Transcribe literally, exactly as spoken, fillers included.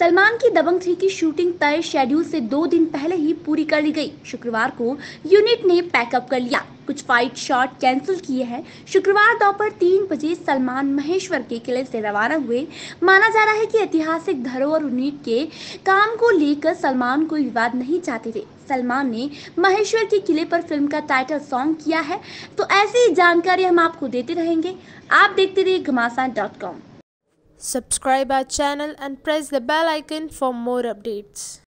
सलमान की दबंग थ्री की शूटिंग तय शेड्यूल से दो दिन पहले ही पूरी कर ली गई। शुक्रवार को यूनिट ने पैकअप कर लिया, कुछ फाइट शॉट कैंसिल किए हैं। शुक्रवार दोपहर तीन बजे सलमान महेश्वर के किले से रवाना हुए। माना जा रहा है कि ऐतिहासिक धरोहर यूनिट के काम को लेकर सलमान कोई विवाद नहीं चाहते थे। सलमान ने महेश्वर के किले पर फिल्म का टाइटल सॉन्ग किया है, तो ऐसी जानकारी हम आपको देते रहेंगे। आप देखते रहिए Ghamasan dot com. Subscribe our channel and press the bell icon for more updates.